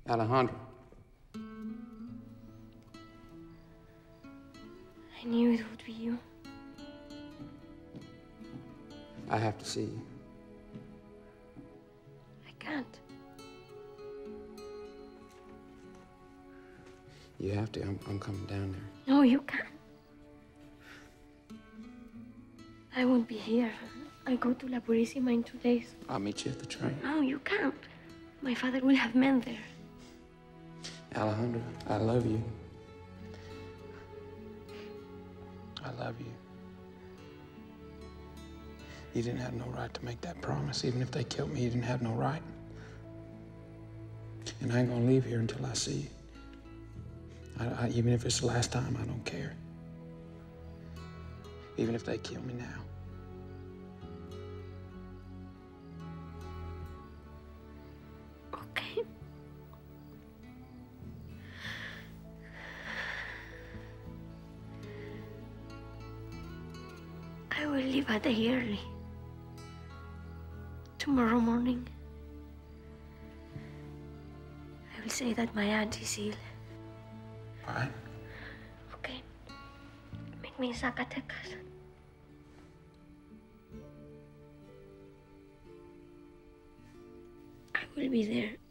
Alejandra. I knew it would be you. I have to see you. I can't. You have to. I'm coming down there. No, you can't. I won't be here. I go to La Purísima in 2 days. I'll meet you at the train. No, you can't. My father will have men there. Alejandra, I love you. I love you. You didn't have no right to make that promise. Even if they killed me, you didn't have no right. And I ain't gonna leave here until I see you. Even if it's the last time, I don't care. Even if they kill me now. Okay. I will leave a day early. Tomorrow morning. I will say that my aunt is ill. All right? Okay. Meet me in Zacatecas. I will be there.